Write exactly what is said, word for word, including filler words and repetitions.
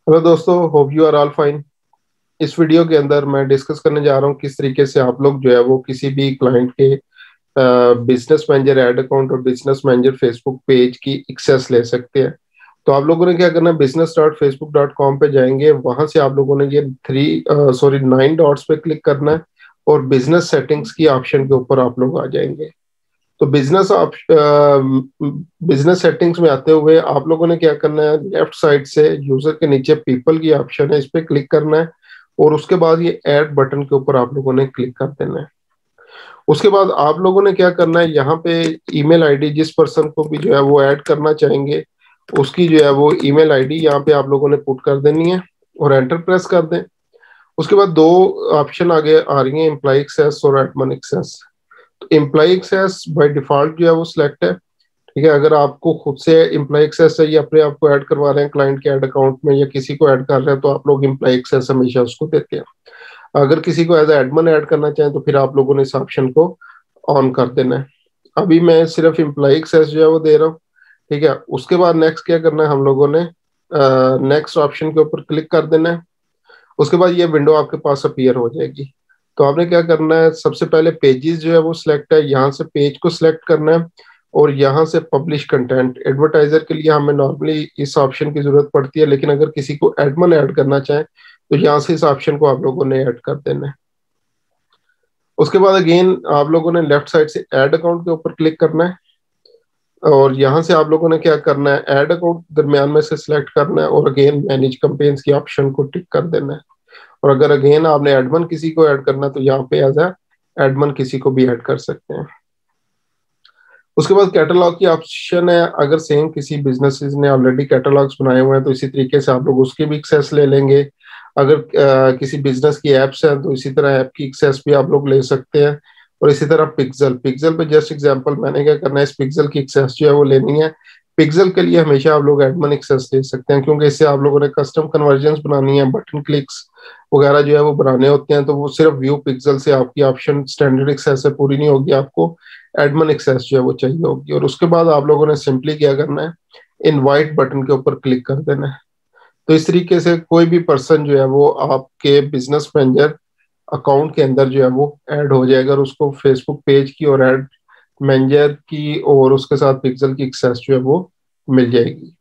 Hello दोस्तों, hope you are all fine. इस video के अंदर मैं डिस्कस करने जा रहा हूँ किस तरीके से आप लोग जो है वो किसी भी क्लाइंट के बिजनेस मैनेजर ऐड अकाउंट और बिजनेस मैनेजर फेसबुक पेज की एक्सेस ले सकते हैं। तो आप लोगों ने क्या करना है, business dot Facebook dot com पे जाएंगे, वहां से आप लोगों ने ये थ्री सॉरी नाइन डॉट्स पे क्लिक करना है और बिजनेस सेटिंग्स की ऑप्शन के ऊपर आप लोग आ जाएंगे। तो बिजनेस आप बिजनेस सेटिंग्स में आते हुए आप लोगों ने क्या करना है, लेफ्ट साइड से यूजर के नीचे पीपल की ऑप्शन है, इस पे क्लिक करना है और उसके बाद ये ऐड बटन के ऊपर आप लोगों ने क्लिक कर देना है। उसके बाद आप लोगों ने क्या करना है, यहाँ पे ईमेल आईडी जिस पर्सन को भी जो है वो ऐड करना चाहेंगे उसकी जो है वो ईमेल आईडी यहाँ पे आप लोगों ने पुट कर देनी है और एंटर प्रेस कर दें। उसके बाद दो ऑप्शन आगे आ रही हैं, एम्प्लॉय एक्सेस और admin access. Employee access by default जो है वो सिलेक्ट है। ठीक है, अगर आपको खुद से एम्प्लॉय एक्सेस है या अपने आप को ऐड करवा रहे हैं क्लाइंट के ऐड अकाउंट में या किसी को ऐड कर रहे हैं तो आप लोग एम्प्लॉय एक्सेस हमेशा उसको देते हैं। अगर किसी को एज एडमिन ऐड करना चाहें तो फिर आप लोगों ने इस ऑप्शन को ऑन कर देना है। अभी मैं सिर्फ एम्प्लॉय एक्सेस जो है वो दे रहा हूँ। ठीक है, उसके बाद नेक्स्ट क्या करना है, हम लोगों ने नेक्स्ट ऑप्शन के ऊपर क्लिक कर देना है। उसके बाद ये विंडो आपके पास अपीयर हो जाएगी। तो आपने क्या करना है, सबसे पहले पेजेस जो है वो सिलेक्ट है, यहाँ से पेज को सिलेक्ट करना है और यहाँ से पब्लिश कंटेंट। एडवर्टाइजर के लिए हमें नॉर्मली इस ऑप्शन की जरूरत पड़ती है, लेकिन अगर किसी को एडमन ऐड करना चाहे तो यहाँ से इस ऑप्शन को आप लोगों ने ऐड कर देना है। उसके बाद अगेन आप लोगों ने लेफ्ट साइड से ऐड अकाउंट के ऊपर क्लिक करना है और यहाँ से आप लोगों ने क्या करना है, ऐड अकाउंट दरमियान में से सिलेक्ट करना है और अगेन मैनेज कैंपेन्स की ऑप्शन को टिक कर देना है। और अगर अगेन आपने एडमन किसी को ऐड करना है तो यहाँ पे एज ए एडमन किसी को भी ऐड कर सकते हैं। उसके बाद कैटलॉग की ऑप्शन है, अगर सेम किसी बिजनेसेस ने ऑलरेडी कैटलॉग्स बनाए हुए हैं तो इसी तरीके से आप लोग उसकी भी एक्सेस ले लेंगे। अगर आ, किसी बिजनेस की एप्स है तो इसी तरह ऐप की एक्सेस भी आप लोग ले सकते हैं। और इसी तरह पिक्सल पिक्सल पे जस्ट एग्जांपल मैंने क्या करना है, इस पिक्सल की एक्सेस जो है वो लेनी है। पिक्सल के लिए हमेशा आप लोग एडमन एक्सेस ले सकते हैं, क्योंकि इससे आप लोगों ने कस्टम कन्वर्जन बनानी है, बटन क्लिक्स वगैरह जो है वो बनाने होते हैं, तो वो सिर्फ व्यू पिक्सल से आपकी ऑप्शन स्टैंडर्ड एक्सेस से पूरी नहीं होगी, आपको एडमिन एक्सेस जो है वो चाहिए होगी। और उसके बाद आप लोगों ने सिंपली क्या करना है, इनवाइट बटन के ऊपर क्लिक कर देना है। तो इस तरीके से कोई भी पर्सन जो है वो आपके बिजनेस मैनेजर अकाउंट के अंदर जो है वो ऐड हो जाएगा और उसको फेसबुक पेज की और ऐड मैनेजर की और उसके साथ पिक्सल की एक्सेस जो है वो मिल जाएगी।